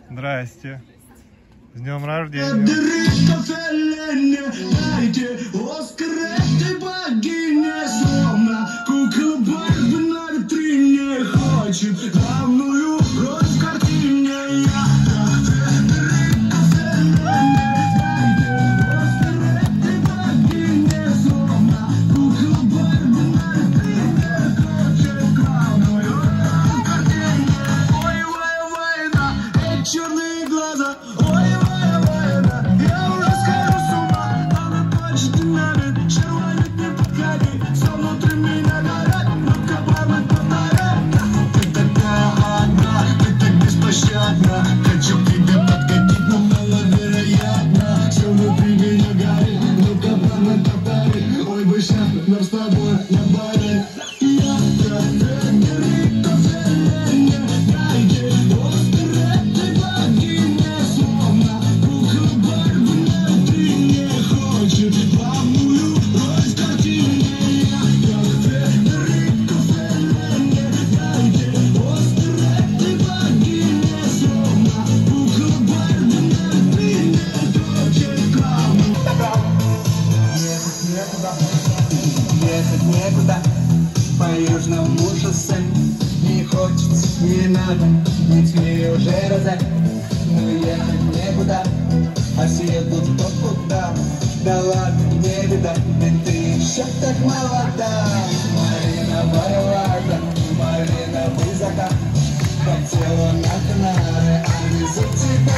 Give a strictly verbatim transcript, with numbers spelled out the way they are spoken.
Здрасте. С днем рождения. Главную роль в картине я. Черные глаза, ой, ой, ой, да. Я уже схожу с ума, она плачет и навет. Червонит, не подходи, все внутри меня горят. Ну-ка, мама, повторяй. Ты такая одна, ты так беспощадна. Хочу к тебе подкатить, но маловероятно. Все внутри меня горит, ну-ка, мама, повтори. Ой, бы сейчас нам с тобой на баре. Я ехать некуда по южному шоссе. Не хочется, не надо, ведь мне уже розе. Ну ехать некуда, а все едут кто куда. Да ладно, не беда, ведь ты еще так молода. Малиновая лада, малиновый закат. Хотела на Канары, а везу тебя.